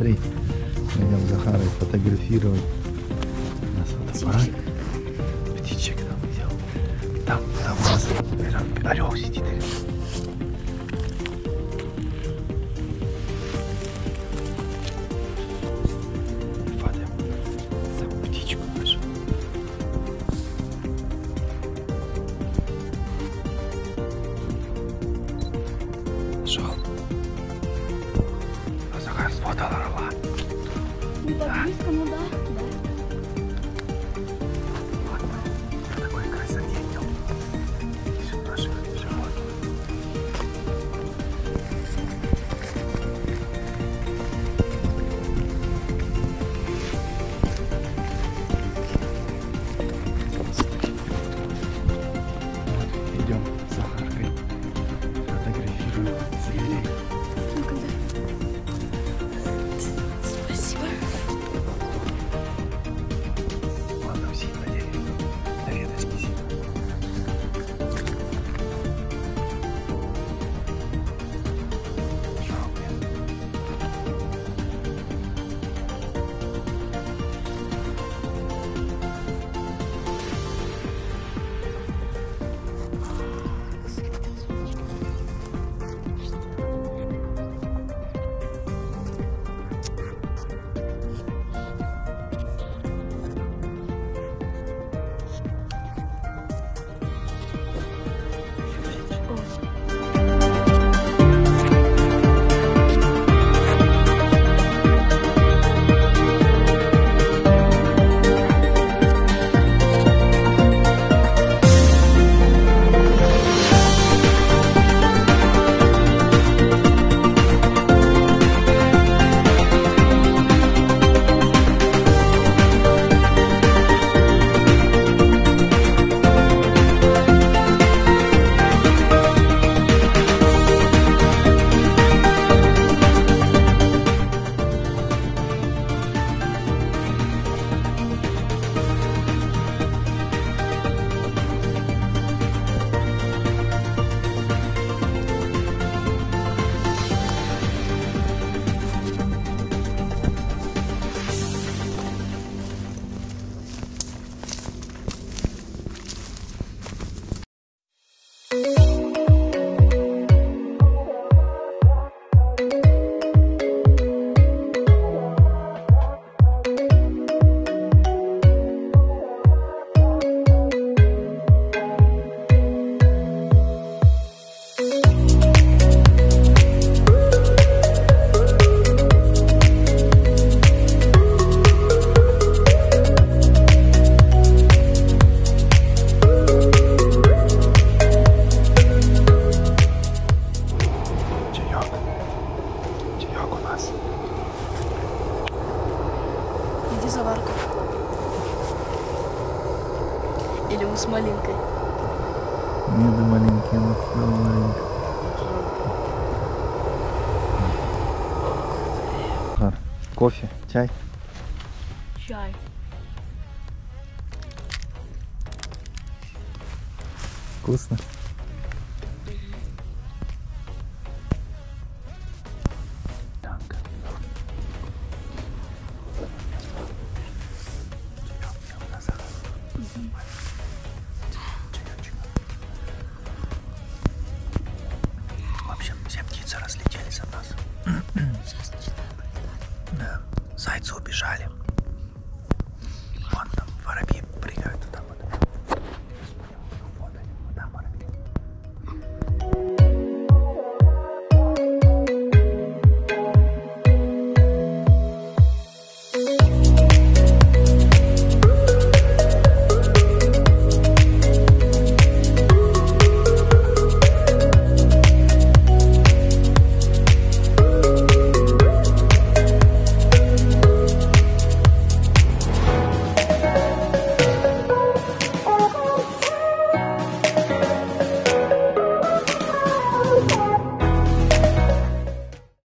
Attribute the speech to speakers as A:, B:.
A: Смотри, мы идем с Захарой фотографировать. У нас фотоаппарат. Птичек там взял. Там у нас орел сидит.
B: Не так близко, ну да.
A: Вот мы в такой красоте идем. Здесь наши животных. Идем с Захаркой фотографируем зверей.
B: Иди заварку. Или мы с малинкой?
A: Не до маленький, но маленький. Кофе, чай?
B: Чай.
A: Вкусно? В общем, все птицы разлетелись от нас. Да, зайцы убежали.